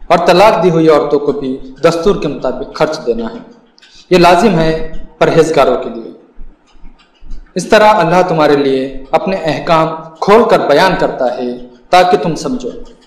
और तलाक दी हुई औरतों को भी दस्तूर के मुताबिक खर्च देना है। ये लाजिम है परहेजगारों के लिए। इस तरह अल्लाह तुम्हारे लिए अपने अहकाम खोल कर बयान करता है ताकि तुम समझो।